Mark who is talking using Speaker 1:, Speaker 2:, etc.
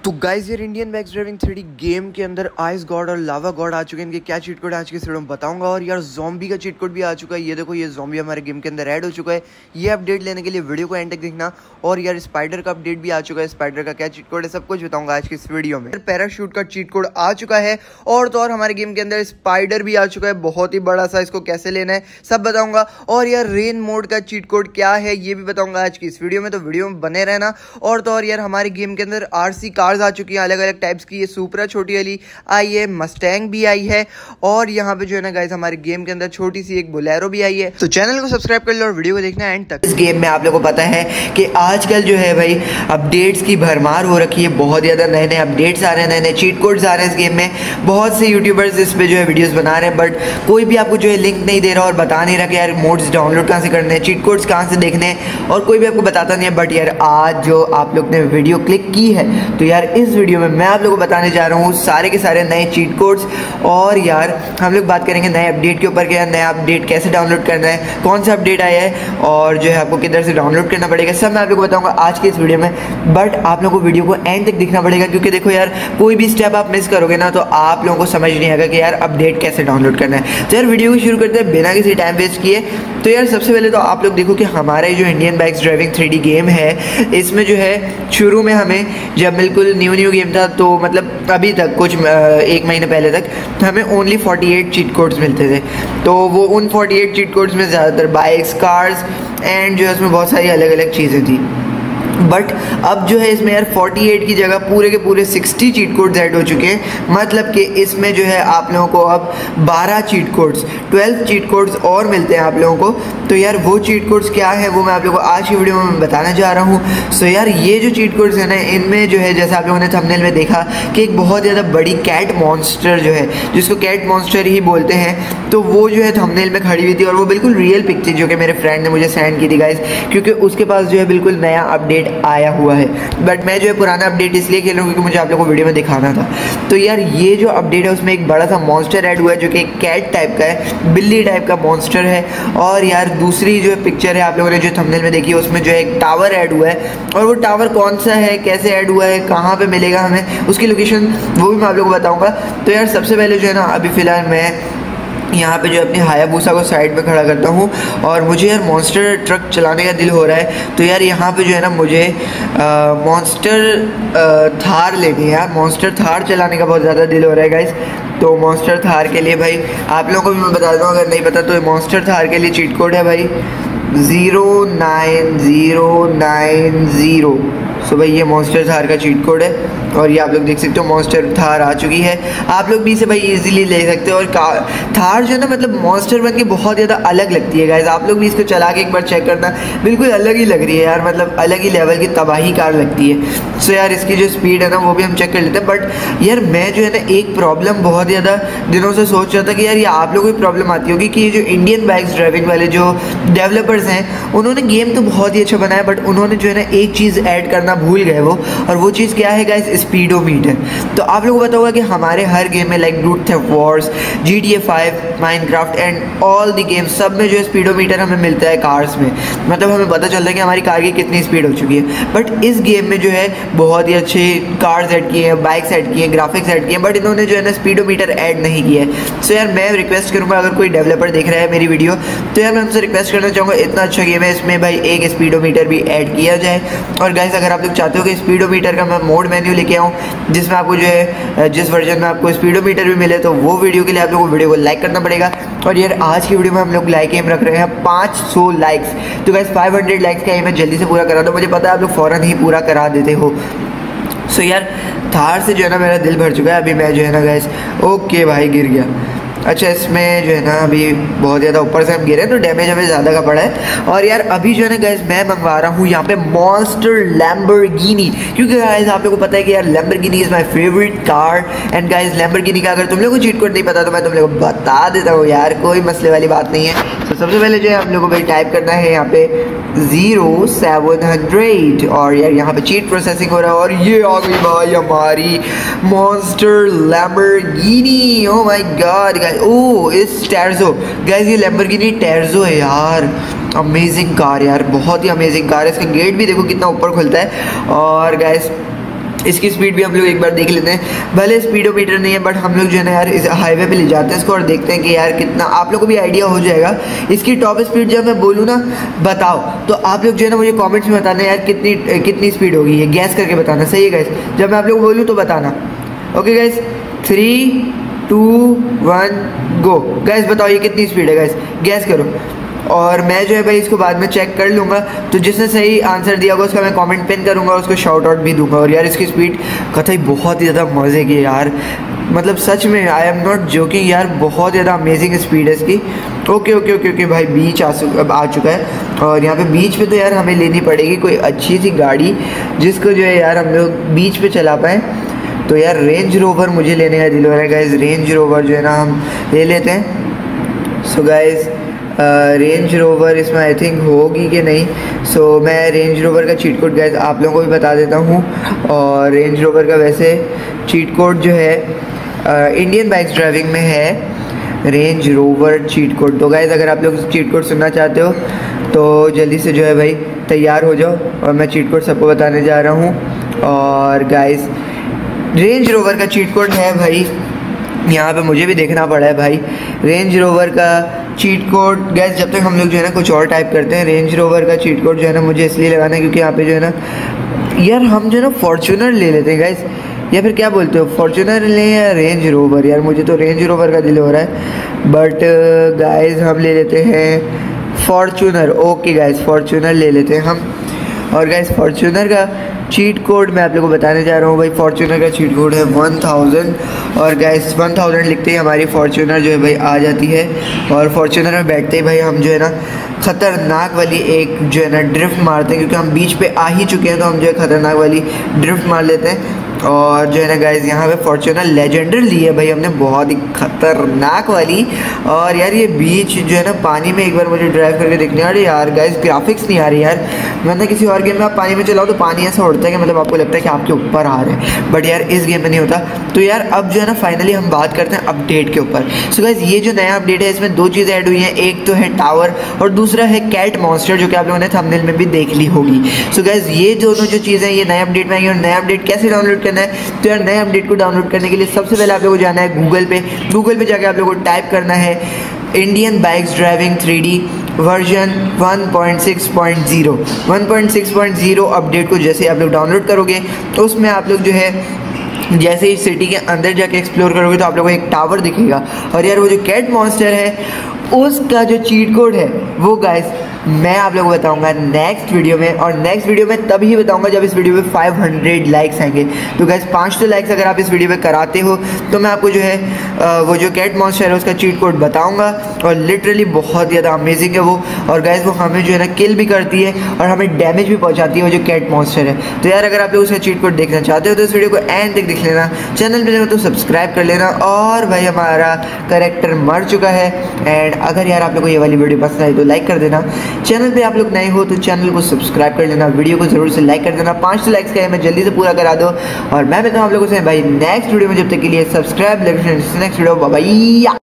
Speaker 1: तो गाइस यार Indian bikes driving 3D game के अंदर आइस गॉड और लावा गॉड आ चुके हैं। इनके क्या चीट कोड आज की वीडियो में बताऊंगा। और यार ज़ॉम्बी का चीट कोड भी आ चुका है। ये देखो, ये ज़ॉम्बी हमारे गेम के अंदर ऐड हो चुका है। ये अपडेट लेने के लिए वीडियो को एंड तक देखना। और यार स्पाइडर का अपडेट भी आ चुका है। स्पाइडर का क्या चीट कोड है सब कुछ बताऊंगा आज की इस वीडियो में। पैराशूट का चीट कोड आ चुका है और तो और हमारे गेम के अंदर स्पाइडर भी आ चुका है, बहुत ही बड़ा सा। इसको कैसे लेना है सब बताऊंगा। और यार रेन मोड का चीट कोड क्या है ये भी बताऊंगा आज की इस वीडियो में, तो वीडियो में बने रहना। और तो और यार हमारे गेम के अंदर आरसी कार्स आ चुकी हैं अलग अलग टाइप्स की। ये सुपरा छोटी वाली आई है, मस्टैंग भी आई है और यहाँ पे जो है ना गाइस हमारे गेम के अंदर छोटी सी एक बोलेरो भी आई है। तो चैनल को सब्सक्राइब कर लो और वीडियो को देखना एंड तक। इस गेम में आप लोगों को पता है कि आजकल जो है भाई अपडेट्स की भरमार हो रखी है। बहुत ज़्यादा नए नए अपडेट्स आ रहे हैं, नए नए चीट कोड्स आ रहे हैं इस गेम में। बहुत से यूट्यूबर्स इस पे जो है वीडियोस बना रहे हैं, बट कोई भी आपको जो है लिंक नहीं दे रहा और बता नहीं रहा कि यार मोड्स डाउनलोड कहाँ से करने हैं, चीट कोड्स कहाँ से देखने हैं, और कोई भी आपको बताता नहीं है। बट यार आज जो आप लोग ने वीडियो क्लिक की है, तो यार इस वीडियो में मैं आप लोगों को बताने जा रहा हूँ सारे के सारे नए चीट कोड्स। और यार हम लोग बात करेंगे नए अपडेट के ऊपर कि यार नया अपडेट कैसे डाउनलोड करना है, कौन सा अपडेट आया है और जो है आपको किधर से डाउनलोड करना पड़ेगा, सब मैं आप लोगों को बताऊंगा आज की इस वीडियो में। बट आप लोगों को वीडियो को एंड तक देखना पड़ेगा, क्योंकि देखो यार कोई भी स्टेप आप मिस करोगे ना तो आप लोगों को समझ नहीं आएगा कि यार अपडेट कैसे डाउनलोड करना है। तो यार वीडियो को शुरू करते हैं बिना किसी टाइम वेस्ट किए। तो यार सबसे पहले तो आप लोग देखो कि हमारे जो Indian bikes driving 3D game है, इसमें जो है शुरू में हमें जब बिल्कुल न्यू गेम था, तो मतलब अभी तक कुछ एक महीने पहले तक हमें ओनली 48 चीट कोड्स मिलते थे। तो वो उन 48 चीट कोड्स में ज़्यादातर बाइक्स, कार्स एंड जो है उसमें बहुत सारी अलग अलग चीज़ें थी। बट अब जो है इसमें यार 48 की जगह पूरे के पूरे 60 चीट कोड्स ऐड हो चुके हैं। मतलब कि इसमें जो है आप लोगों को अब 12 चीट कोड्स, 12 चीट कोड्स और मिलते हैं आप लोगों को। तो यार वो चीट कोड्स क्या है वो मैं आप लोगों को आज की वीडियो में बताना जा रहा हूँ। सो यार ये जो चीट कोड्स है ना, इनमें जो है जैसे आप लोगों ने थंबनेल में देखा कि एक बहुत ज़्यादा बड़ी कैट मॉन्स्टर जो है, जिसको कैट मॉन्स्टर ही बोलते हैं, तो वो जो है थंबनेल में खड़ी हुई थी और वो बिल्कुल रियल पिक थी जो कि मेरे फ्रेंड ने मुझे सेंड की थी गाइस, क्योंकि उसके पास जो है बिल्कुल नया अपडेट आया हुआ है। बट मैं जो है पुराना अपडेट इसलिए खेल रहा हूँ क्योंकि मुझे आप लोगों को वीडियो में दिखाना था। तो यार ये जो अपडेट है उसमें एक बड़ा सा मॉन्स्टर ऐड हुआ है जो कि एक कैट टाइप का है, बिल्ली टाइप का मॉन्स्टर है। और यार दूसरी जो पिक्चर है आप लोगों ने जो थंबनेल में देखी है, उसमें जो है एक टावर ऐड हुआ है। और वो टावर कौन सा है, कैसे ऐड हुआ है, कहाँ पे मिलेगा हमें, उसकी लोकेशन वो भी मैं आप लोगों को बताऊँगा। तो यार सबसे पहले जो है ना अभी फ़िलहाल मैं यहाँ पे जो अपनी हायाबुसा को साइड में खड़ा करता हूँ और मुझे यार मॉन्स्टर ट्रक चलाने का दिल हो रहा है। तो यार यहाँ पे जो है ना मुझे मॉन्स्टर थार लेनी है यार। मॉन्स्टर थार चलाने का बहुत ज़्यादा दिल हो रहा है गाइस। तो मॉन्स्टर थार के लिए भाई आप लोगों को भी मैं बता दूँ, अगर नहीं पता तो मॉन्स्टर थार के लिए चीट कोड है भाई 09090। सो भाई ये मॉन्स्टर थार का चीट कोड है और ये आप लोग देख सकते हो मॉन्स्टर थार आ चुकी है। आप लोग भी इसे भाई इजीली ले सकते हो। और थार जो है ना मतलब मॉन्स्टर बन के बहुत ज़्यादा अलग लगती है गाइस। आप लोग भी इसको चला के एक बार चेक करना, बिल्कुल अलग ही लग रही है यार, मतलब अलग ही लेवल की तबाही कार लगती है। सो यार इसकी जो स्पीड है ना वो भी हम चेक कर लेते हैं। बट यार मैं जो है ना एक प्रॉब्लम बहुत ज़्यादा दिनों से सोच रहा था कि यार ये आप लोगों की प्रॉब्लम आती होगी कि ये जो इंडियन बाइक्स ड्राइविंग वाले जो डेवलपर्स हैं, उन्होंने गेम तो बहुत ही अच्छा बनाया, बट उन्होंने जो है ना एक चीज़ ऐड करना भूल गए वो। और वो चीज़ क्या है गाइस, स्पीडोमीटर। तो आप लोगों को पता होगा कि हमारे हर गेम में like brute theft wars, GTA 5, Minecraft and all the games, सब में जो है स्पीडोमीटर हमें मिलता है कार्स में। मतलब हमें पता चलता है कि हमारी कार की कितनी स्पीड हो चुकी है। बट इस गेम में जो है बहुत ही अच्छे कार्स ऐड किए हैं, बाइक्स ऐड किए हैं, ग्राफिक्स ऐड किए हैं, बट इन्होंने जो है ना स्पीडोमीटर ऐड नहीं किया है। सो यार मैं रिक्वेस्ट करूँगा, अगर कोई डेवलपर देख रहा है मेरी वीडियो, तो यार मैं उनसे रिक्वेस्ट करना चाहूँगा, इतना अच्छा गेम है इसमें भाई एक स्पीडोमीटर भी ऐड किया जाए। और गाइस अगर आप लोग चाहते हो कि स्पीडोमीटर का मैं मोड मेन्यू लेके आऊँ जिसमें आपको जो है जिस वर्जन में आपको स्पीडोमीटर भी मिले, तो वो वीडियो के लिए आप लोगों को वीडियो को लाइक करना पड़ेगा। और यार आज की वीडियो में हम लोग लाइक एम रख रहे हैं 500 लाइक्स। तो गाइस 500 लाइक्स का एम मैं जल्दी से पूरा करा दो, मुझे पता है आप लोग फ़ौरन ही पूरा करा देते हो। सो यार थार से जो है ना मेरा दिल भर चुका है। अभी मैं जो है ना गाइस, ओके भाई गिर गया। अच्छा इसमें जो है ना अभी बहुत ज़्यादा ऊपर से हम गिरे तो डैमेज हमें ज़्यादा का पड़ा है। और यार अभी जो है ना गाइस मैं मंगवा रहा हूँ यहाँ पे मॉन्स्टर लैम्बोर्गिनी, क्योंकि गाइस आप लोगों को पता है कि यार Lamborghini is my favourite car. And guys Lamborghini का अगर तुम लोगों को चीट कोड नहीं पता तो मैं तुम लोगों को बता देता हूँ यार, कोई मसले वाली बात नहीं है। तो सबसे पहले जो है हम लोगों को भाई टाइप करना है यहाँ पे 0700 और यार यहाँ पे चीट प्रोसेसिंग हो रहा है। और ये आ गई भाई हमारी monster Lamborghini. Oh my god guys, oh इस टैर्जो गाइस, ये लैम्बोर्गिनी टैर्जो है यार। अमेजिंग कार यार, बहुत ही अमेजिंग कार है। इसका गेट भी देखो कितना ऊपर खुलता है। और गाइस इसकी स्पीड भी हम लोग एक बार देख लेते हैं। भले स्पीडोमीटर नहीं है बट हम लोग जो है ना यार इस हाईवे पे ले जाते हैं इसको और देखते हैं कि यार कितना, आप लोग को भी आइडिया हो जाएगा इसकी टॉप स्पीड। जब मैं बोलूँ ना बताओ तो आप लोग जो है ना मुझे कमेंट्स में बताना यार कितनी स्पीड होगी, ये गैस करके बताना। सही है गाइस, जब मैं आप लोग को बोलूँ तो बताना। ओके गाइस, 3 2 1 गो। गाइस बताओ ये कितनी स्पीड है, गाइस गैस करो। और मैं जो है भाई इसको बाद में चेक कर लूँगा, तो जिसने सही आंसर दिया होगा उसका मैं कमेंट पिन करूँगा, उसको शाउट आउट भी दूंगा। और यार इसकी स्पीड कतई बहुत ही ज़्यादा मज़े की यार, मतलब सच में आई एम नॉट जोकिंग यार, बहुत ज़्यादा अमेजिंग स्पीड है इसकी। ओके ओके ओके ओके भाई, बीच आ चुका है और यहाँ पे बीच पे तो यार हमें लेनी पड़ेगी कोई अच्छी सी गाड़ी जिसको जो है यार हम लोग बीच पे चला पाएँ। तो यार रेंज रोवर मुझे लेने का दिल हो रहा है गाइज, रेंज रोवर जो है ना हम ले लेते हैं। सो गाइज रेंज रोवर इसमें आई थिंक होगी कि नहीं। सो मैं रेंज रोवर का चीट कोड गाइज आप लोगों को भी बता देता हूँ। और रेंज रोवर का वैसे चीट कोड जो है इंडियन बाइक्स ड्राइविंग में है रेंज रोवर चीट कोड। तो गाइज अगर आप लोग चीट कोड सुनना चाहते हो तो जल्दी से जो है भाई तैयार हो जाओ और मैं चीट कोड सबको बताने जा रहा हूँ। और गाइज रेंज रोवर का चीट कोड है भाई, यहाँ पे मुझे भी देखना पड़ा है भाई, रेंज रोवर का चीट कोड। गैस जब तक हम लोग जो है ना कुछ और टाइप करते हैं, रेंज रोवर का चीट कोड जो है ना मुझे इसलिए लगाना है क्योंकि यहाँ पे जो है ना यार हम जो है ना फॉर्च्यूनर ले लेते हैं गैस, या फिर क्या बोलते हो फॉर्च्यूनर लें या रेंज रोवर। यार मुझे तो रेंज रोवर का दिल हो रहा है बट गाइस हम ले लेते हैं फॉर्च्यूनर। ओके गाइस फॉर्च्यूनर ले लेते हैं हम। और गाइस फॉर्च्यूनर का चीट कोड मैं आप लोगों को बताने जा रहा हूँ भाई। फॉर्च्यूनर का चीट कोड है 1000 और गाइस 1000 लिखते ही हमारी फॉर्च्यूनर जो है भाई आ जाती है। और फॉर्च्यूनर में बैठते ही भाई हम जो है ना ख़तरनाक वाली एक जो है ना ड्रिफ्ट मारते हैं, क्योंकि हम बीच पे आ ही चुके हैं तो हम जो है ख़तरनाक वाली ड्रिफ्ट मार लेते हैं। और जो है ना गाइस यहाँ पे फॉर्च्यूनर लेजेंडर ली है भाई हमने, बहुत ही खतरनाक वाली। और यार ये बीच जो है ना पानी में एक बार मुझे ड्राइव करके देखने आ रही यार गाइस, ग्राफिक्स नहीं आ रही यार। मैंने किसी और गेम में आप पानी में चलाओ तो पानी ऐसा उड़ता है कि मतलब आपको लगता है कि आपके ऊपर आ रहे हैं, बट यार इस गेम में नहीं होता। तो यार अब जो है ना फाइनली हम बात करते हैं अपडेट के ऊपर। सो गाइस ये जो नया अपडेट है इसमें दो चीज़ें ऐड हुई हैं, एक तो है टावर और दूसरा है कैट मॉन्स्टर, जो कि आप लोगों ने थंबनेल में भी देख ली होगी। सो गाइस ये दोनों जो चीज़ें ये नए अपडेट में आई और नया अपडेट कैसे डाउनलोड करना है, तो यार नए अपडेट को डाउनलोड करने के लिए सबसे पहले आप लोगों को जाना है गूगल पे जाके आप लोगों को टाइप करना है Indian bikes driving 3D version 1.6.0। 1.6.0 update को जैसे आप लोग डाउनलोड करोगे तो उसमें आप लोग जो है जैसे ही सिटी के अंदर जाके एक्सप्लोर करोगे तो आप लोगों को एक टावर दिखेगा। और यार वो जो कैट मॉन्स्टर है उसका जो चीट कोड है वो गाइस मैं आप लोगों को बताऊंगा नेक्स्ट वीडियो में। और नेक्स्ट वीडियो में तभी बताऊंगा जब इस वीडियो पे 500 लाइक्स आएंगे। तो गाइस 500 लाइक्स अगर आप इस वीडियो पे कराते हो तो मैं आपको जो है वो जो कैट मॉन्स्टर है उसका चीट कोड बताऊंगा। और लिटरली बहुत ज़्यादा अमेजिंग है वो। और गाइस वो हमें जो है ना किल भी करती है और हमें डैमेज भी पहुँचाती है वो जो कैट मॉन्स्टर है। तो यार अगर आप लोग उसका चीट कोड देखना चाहते हो तो इस वीडियो को एंड तक देख लेना, चैनल पर तो सब्सक्राइब कर लेना। और भाई हमारा करेक्टर मर चुका है। एंड अगर यार आप लोग को ये वाली वीडियो पसंद आई तो लाइक कर देना, चैनल पे आप लोग नए हो तो चैनल को सब्सक्राइब कर लेना, वीडियो को जरूर से लाइक कर देना। 500 लाइक्स का है मैं जल्दी से पूरा करा दो। और मैं बताऊँ आप लोगों से भाई नेक्स्ट वीडियो में, जब तक के लिए सब्सक्राइब, नेक्स्ट वीडियो बाय।